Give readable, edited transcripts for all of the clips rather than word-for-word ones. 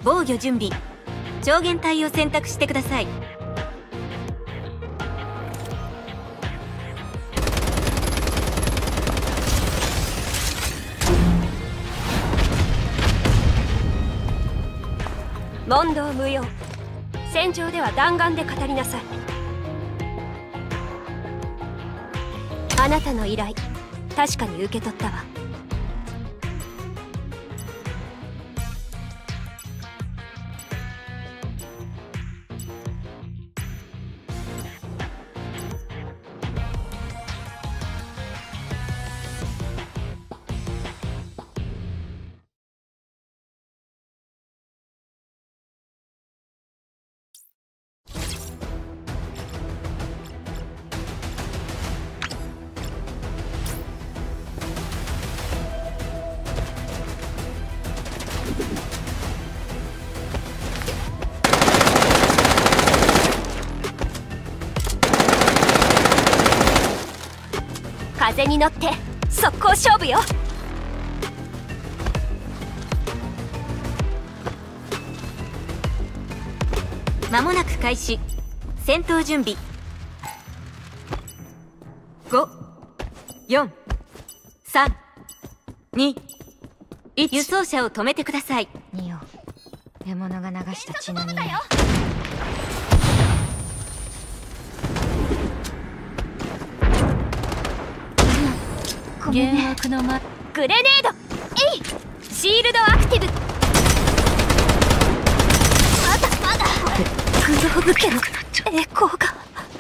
防御準備。超限体を選択してください。 問答無用。戦場では弾丸で語りなさい。あなたの依頼、確かに受け取ったわ。風に乗って速攻勝負よ。 間もなく開始。戦闘準備。5、4、3、2、1。輸送車を止めてください。 ニオ、獲物が流した血の匂い。 幻惑のグレネード。えい、シールドアクティブ。まだグローブ家の栄光が。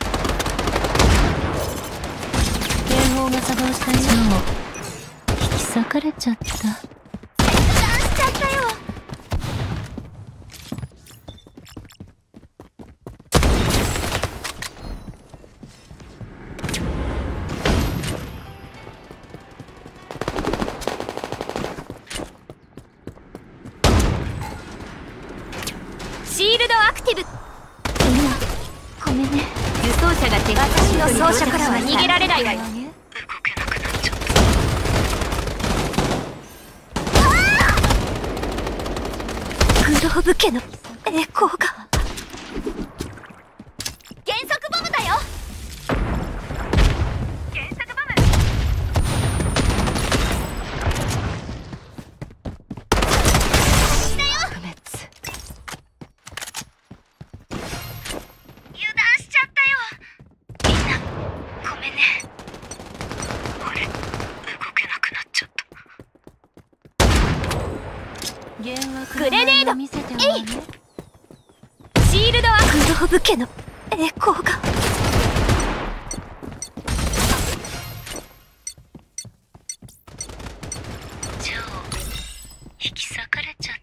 警報が作動したよ。引き裂かれちゃった。 しちゃったよ。シールドアクティブ。 ごめんね。 輸送車が敵私の走者からは逃げられないわよ。グローブ家の栄光が。減速ボムだよ。減速ボム。だよ。 不滅。 油断しちゃったよ。みんなごめんね。 あれ、動けなくなっちゃった。 グレネード。 見せてえい。シールドアク。グローブ家の栄光が。 ジョー、引き裂かれちゃった。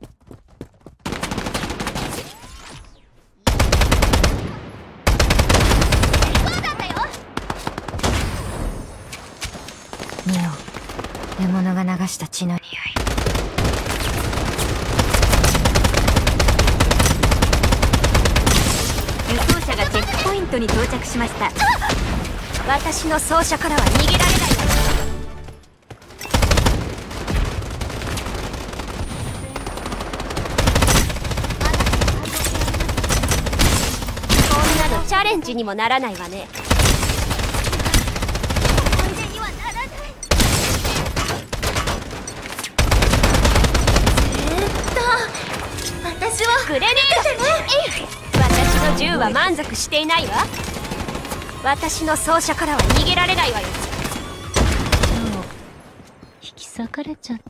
そうなんだよ。 ニオ、獲物が流した血の匂い。 輸送車がチェックポイントに到着しました。 私の走者からは逃げられないわよ。こんなのチャレンジにもならないわね。思い出にはならない。私はグレネード。私の銃は満足していないわ。私の走者からは逃げられないわよ。 引き裂かれちゃった。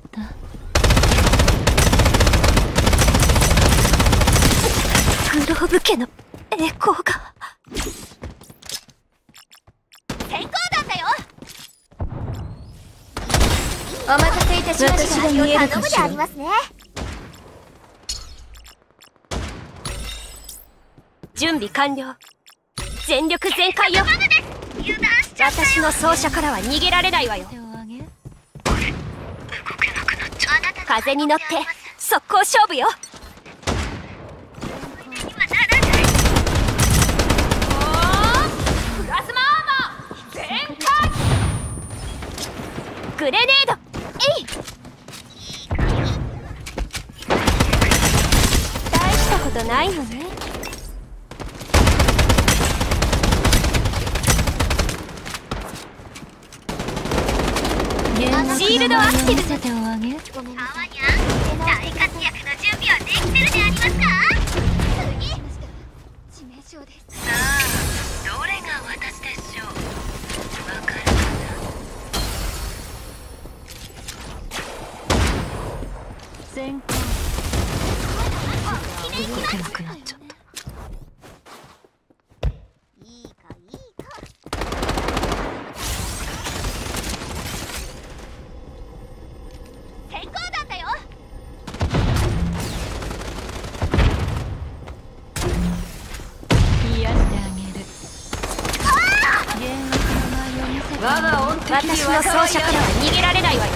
グローブ家の栄光が。閃光弾だよ。お待たせいたしました。 私が見えるかしら。 頼むでありますね。準備完了。全力全開よ。私の走者からは逃げられないわよ。風に乗って速攻勝負よ。プラズマアーマー全開。グレネード。えい。 ことないのね。シールドアクティブ。 見せておあげ。 大活躍の準備はできてるでありますか？次致命傷です。さあ、どれが私でしょう。わかるかな？ 先行。動けなくなっちゃった。 いいかいいか。先行弾だよ。 癒してあげる。幻惑の舞を見せてあげる。 私の奏者からは逃げられないわよ。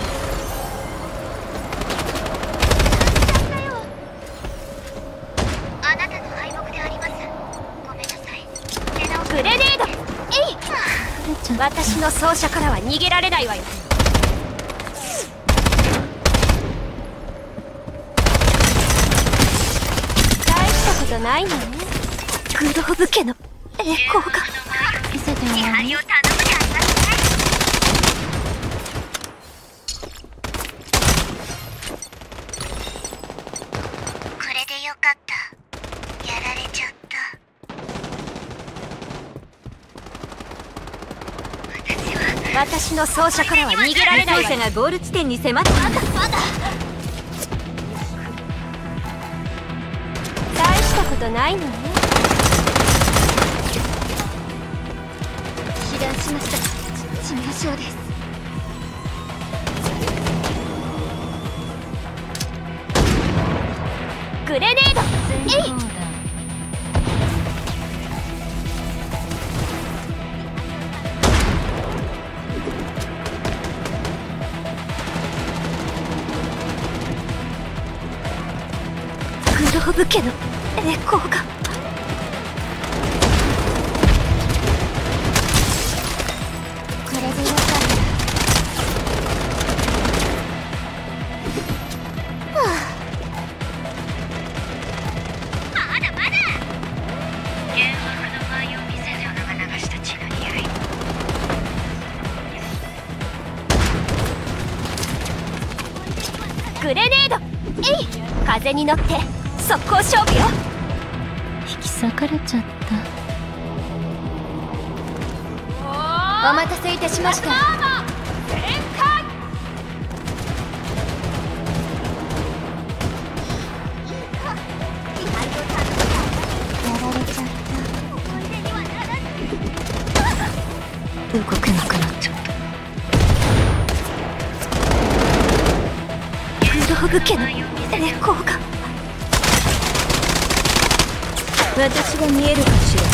あなたの敗北であります。ごめんなさい。出直グレネード。えい。 疲れちゃった。 私の奏者からは逃げられないわよ。大したことないのね。グローブ家の栄光が。 見せておあげ。 見張りを頼むでありますね。これでよかった。やられちゃった。 私の奏者からは逃げられないわよ。 輸送車がゴール地点に迫っています。 大したことないのね。 被弾しました。致命傷です。 グレネード。 先行弾。 グローブ家の栄光が。 これでよかった。まだまだ。幻惑の舞を見せるのが流した血の匂い。 グレネード。えい。風に乗って速攻勝負よ。 引き裂かれちゃった。 お待たせいたしました。 動けなくなっちゃった。 グローブ家の栄光が。 私が見えるかしら。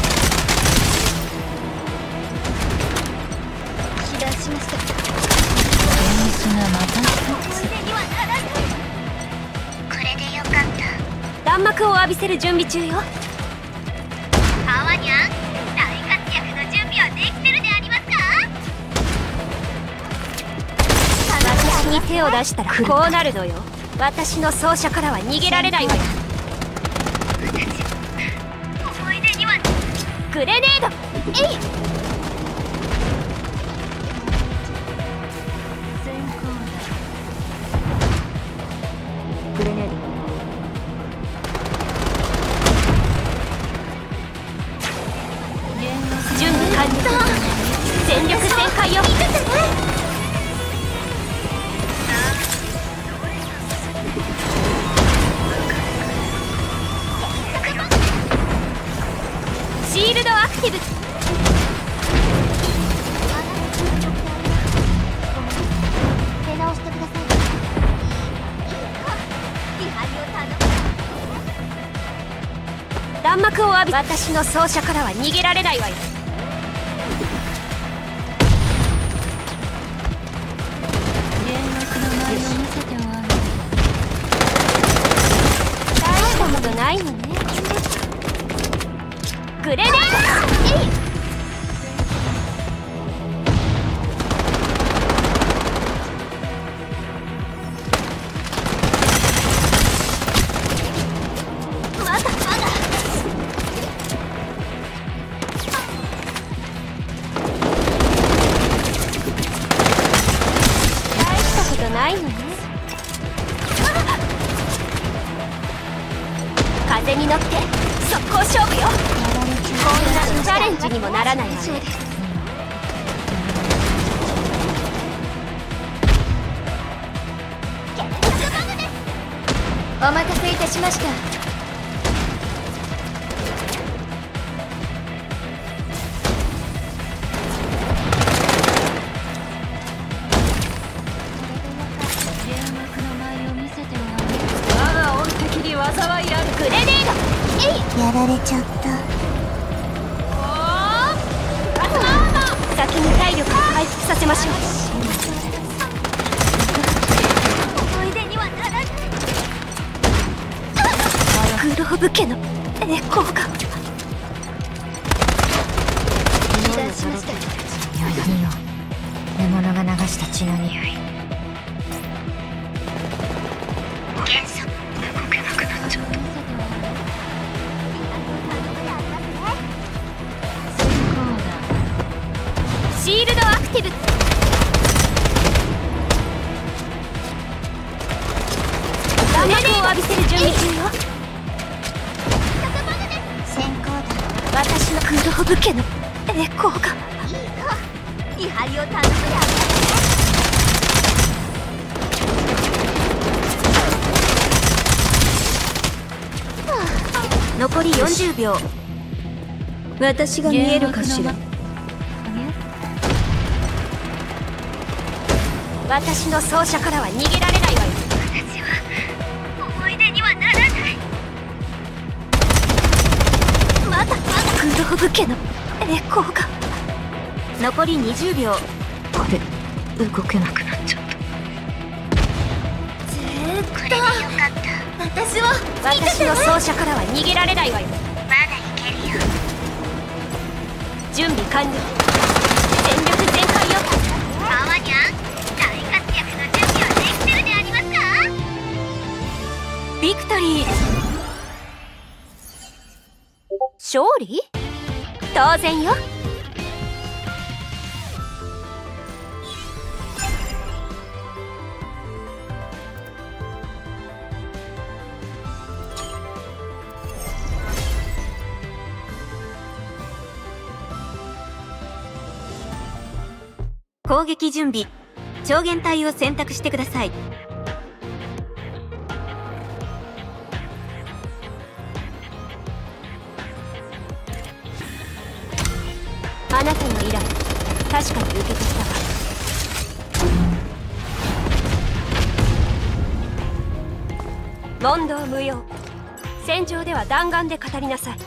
被弾しました。 現実がまた一つ。 これでよかった。 弾幕を浴びせる準備中よ。 ハワニャン、大活躍の準備はできてるでありますか？ 私に手を出したらこうなるのよ。私の奏者からは逃げられないわよ。 思い出にはグレネード。えい。 先行グレネード。 準備完了。全力全開よ。シールドアクティブ。 出直してください。見張りを頼む。 弾幕を浴び。私の奏者からは逃げられないわよ。 幻惑の舞を見せておあげ。 大したことないのね。グレネード。えい。 ないのね。風に乗って速攻勝負よ。こんなのチャレンジにもならないわね。 お待たせいたしました。 グレネード。 やられちゃった。 先に体力を回復させましょう。 思い出にはならない。 グローブ家の栄光が。 油断しました。何よ、獲物が流した血の匂い。 元素動けなくなっちゃった。 シールドアクティブ。ダメージを浴びせる準備中よ。 先行だ。 私のグローブ家の栄光が。 見張りを頼むよ。 残り40秒。 私が見えるかしら。 私の奏者からは逃げられないわよ。 私は思い出にはならない。 まだグローブ家の栄光が。 残り20秒。 あれ、動けなくなっちゃった。 これでよかった。 私の奏者からは逃げられないわよ。 まだいけるよ。 準備完了。全力全開よ。 ママニャン、大活躍の準備はできてるでありますか。 ビクトリー。 勝利？当然よ。 攻撃準備。超限体を選択してください。 あなたの依頼、確かに受け取ったわ。問答無用。戦場では弾丸で語りなさい。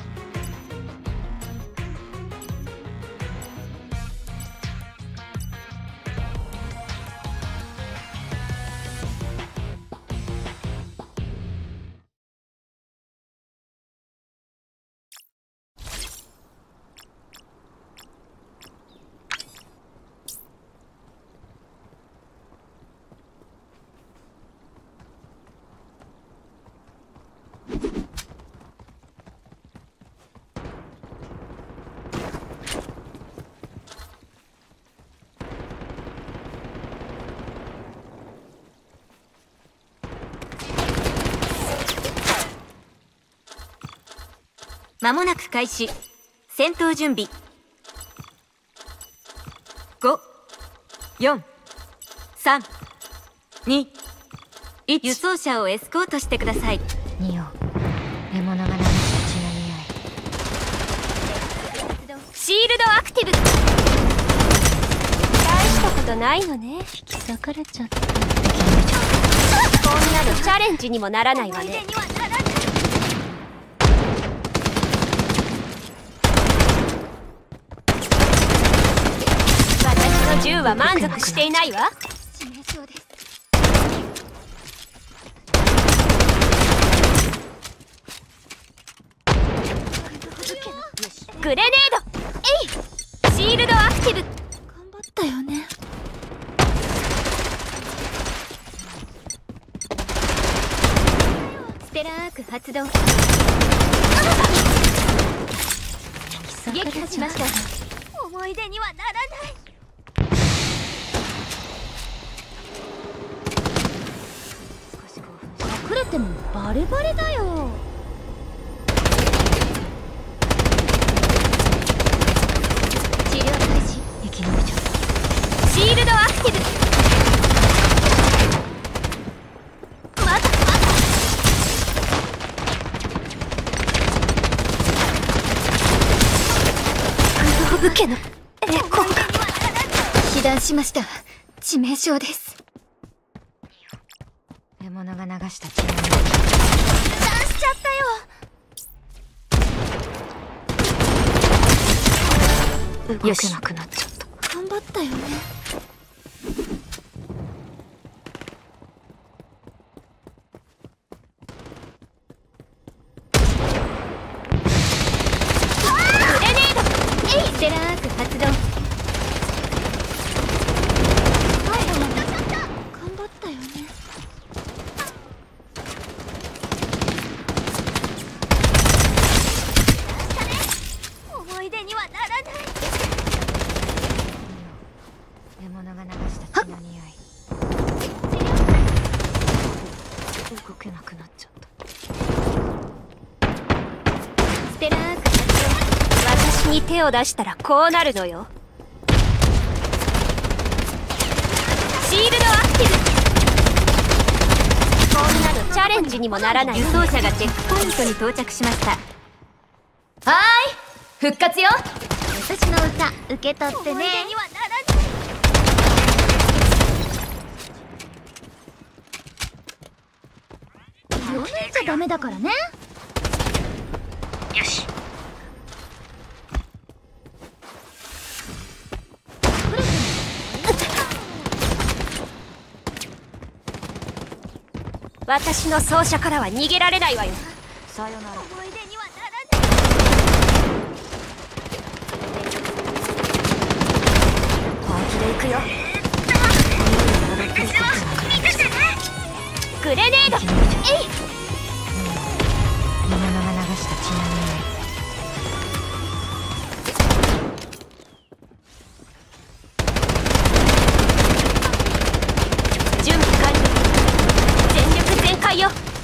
間もなく開始。戦闘準備。5、4、3、2、1。輸送車をエスコートしてください。 ニオ、獲物が流した血の匂い。 シールドアクティブ。大したことないのね。 引き裂かれちゃった。 こんなのチャレンジにもならないわね。私の銃は満足していないわ。 致命傷です。 グレネード。えい。シールドアクティブ。 頑張ったよね。 ステラーク発動。撃破しました。 思い出にはならない。 てもバレバレだよ。治療開始。 生き延びちゃった。 シールドアクティブ。 まだグローブ家のエコーが被弾しました。致命傷です。 獲物が流した血の匂い。 被弾しちゃったよ。 動けなくなっちゃった。 頑張ったよね。 グレネード。 ステラーク発動。最後まで頑張ったよね。思い出にはならない。 獲物が流した血の匂い。動けなくなっちゃった。 ステラーク発私に手を出したらこうなるのよ。シールドアクティブ。こんなのチャレンジにもならない。 輸送車がチェックポイントに到着しました。 動。はーい、復活よ。私の歌受け取ってね。思い出にはならない。気を抜いちゃダメだからね。 よし。 私の走者からは逃げられないわよ。 さよなら。 思い出にはならない。 本気で行くよ。 グレネード。 獲物が流した血の匂い。 準備完了。全力全開よ。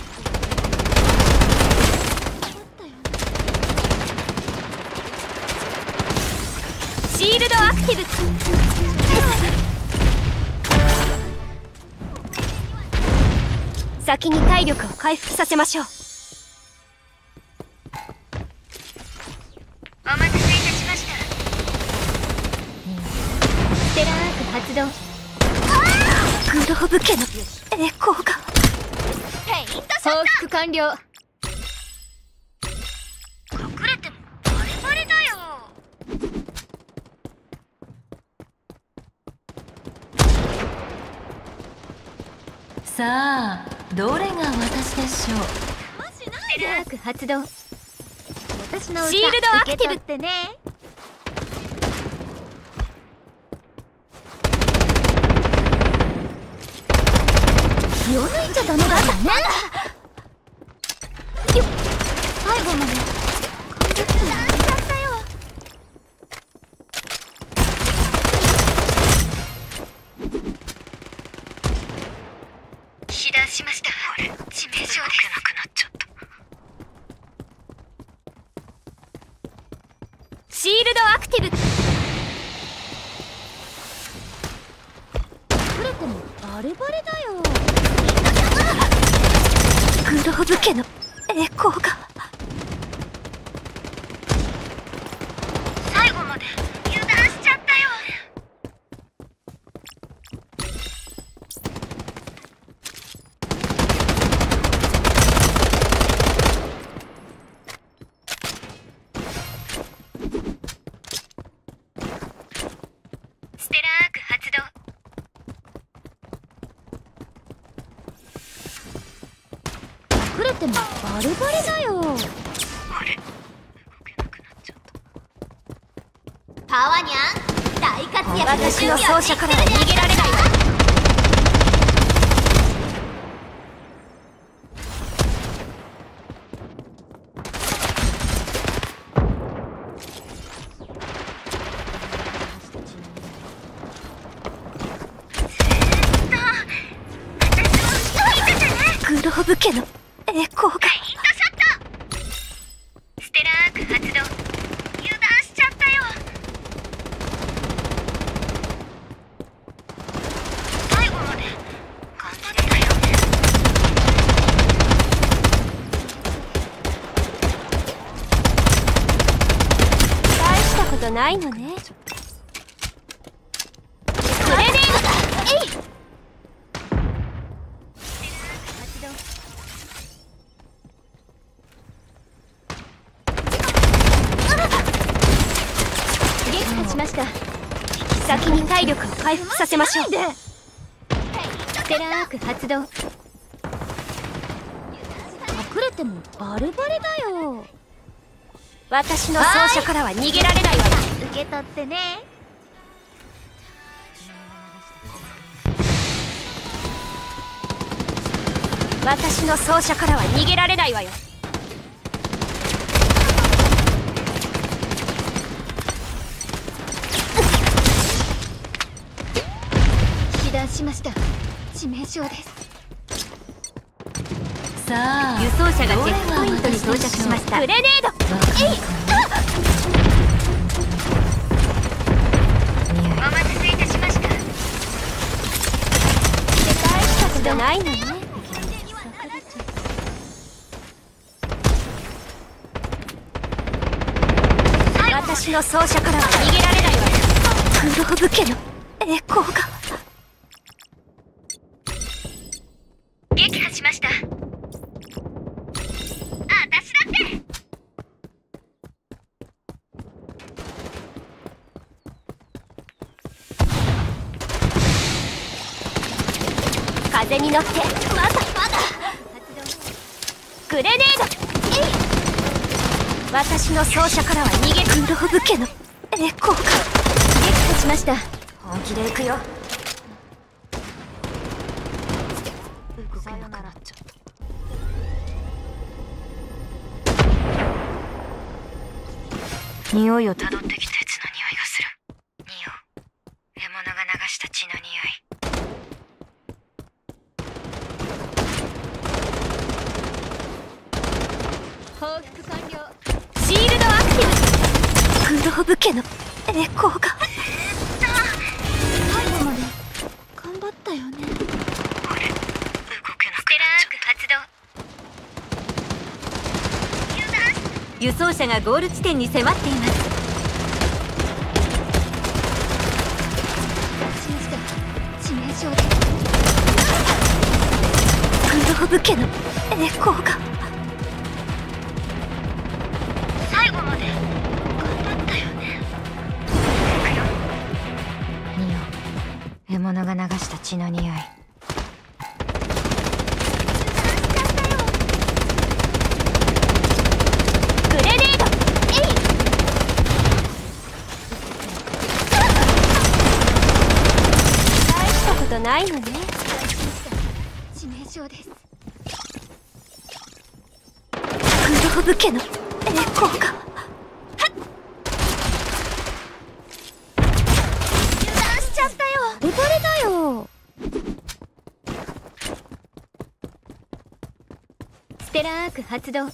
シールドアクティブ。先に体力を回復させましょう。 お待たせいたしました。ステラーク発動。 グローブ家のエコーが。 報復完了。隠れてもバレバレだよ。 さあ、どれが私でしょう。 ステラーク発動。私の歌シールドアクティブ受け取ってね。気を抜いちゃダメだからね。最後まで頑張ってやっちゃったよ。被弾しました。致命傷です。なくなっちゃった。 シールドアクティブ。 隠れてもバレバレだよ。 グローブ家のエコーが。 最後まで油断しちゃったよ。ステラーク発動。隠れてもバレバレだよ。パワニャン大活躍。 私の走者からは逃げられないわ。グローローブ家の栄光が。 ヒットショット。ステラーク発動。油断しちゃったよ。最後まで頑張ったよね。 大したことないのね。グレネードだ。えい。撃破しました。先に体力を回復させましょう。ステラーク発動。隠れてもバレバレだよ。私の奏者からは逃げられないわよ。 受け取ってね。 私の奏者からは逃げられないわよ。 被弾しました。致命傷です。 さあ、輸送車がチェックポイントに到着しました。 グレネード。 お待たせいたしました。 大したことないのね。私の奏者からは逃げられないわよ。グローブ家の栄光が。 撃破しました。私だって。 風に乗ってまだグレネード。私の奏者からは逃げ。グローブ家の栄光が。撃破しました。本気で行くよ。動けなくなっちゃった。 匂いをたどってきた血の匂いがする。匂う。獲物が流した血の匂い。 報復完了。 シールドアクティブ。グローブ家の栄光が。 最後まで頑張ったよね。 動けなくなっステラーク発動。油断輸送車がゴール地点に迫っています。 しました。致命傷です。 グローブ家の栄光が。 最後まで頑張ったよね。 匂う。獲物が流した血の匂い。 グレネード。大したことないのね。 致命傷です。 グローブ家の栄光が。 油断しちゃったよ。 バレバレだよ。 ステラーク発動。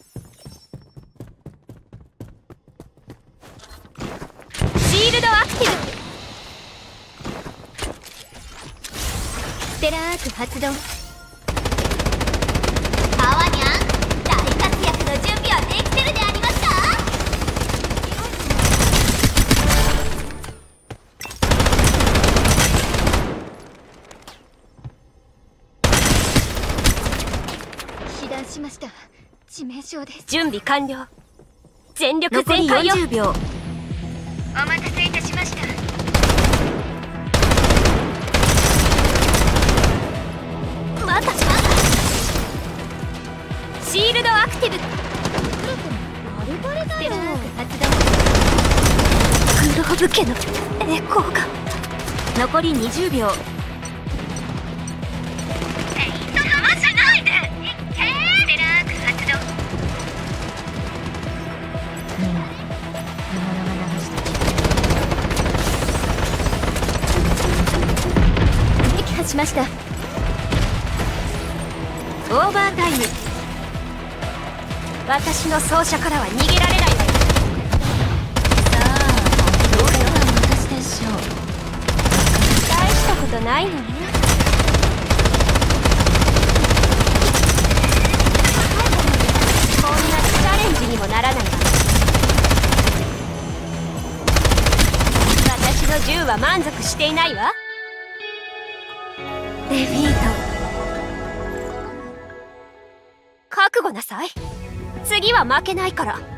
シールドアクティブ。 ステラーク発動。パワニャン、大活躍の準備はできてるでありますか。被弾しました。致命傷です。 準備完了。全力残り全開よ。 40秒。 お待たせいたしました。 まだシールドアクティブ。 バレバレだよ。ステラーク発動。 グローブ家の栄光が。 残り20秒。 ペイントかませないで。ステラーク発動。 匂う。獲物が流した血。 撃破しました。 おオーバータイム。 私の奏者からは逃げられないわよ。 さあどれが私でしょう。 大したことないのね。こんなチャレンジにもならないわ。私の銃は満足していないわ。 デフィート。 覚悟なさい。次は負けないから。